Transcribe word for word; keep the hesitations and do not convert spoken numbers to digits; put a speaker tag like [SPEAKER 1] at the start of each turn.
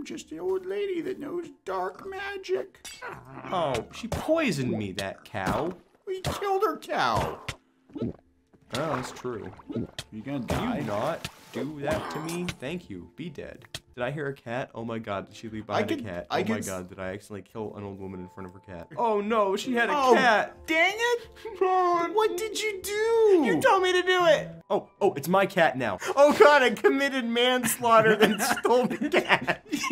[SPEAKER 1] just an old lady that knows dark magic.
[SPEAKER 2] Oh, she poisoned me, that cow.
[SPEAKER 1] We killed her cow.
[SPEAKER 2] Oh, that's true.
[SPEAKER 1] You gonna
[SPEAKER 2] Can
[SPEAKER 1] die?
[SPEAKER 2] you not do that to me? Thank you. Be dead. Did I hear a cat? Oh my god, did she leave behind
[SPEAKER 1] could-
[SPEAKER 2] a cat?
[SPEAKER 1] I
[SPEAKER 2] Oh my
[SPEAKER 1] could-
[SPEAKER 2] god, did I accidentally kill an old woman in front of her cat? Oh no, she had a
[SPEAKER 1] Oh,
[SPEAKER 2] cat!
[SPEAKER 1] dang it!
[SPEAKER 2] Oh,
[SPEAKER 1] What did you do?
[SPEAKER 2] you told me to do it! Oh, oh, it's my cat now. Oh god, I committed manslaughter and stole the cat!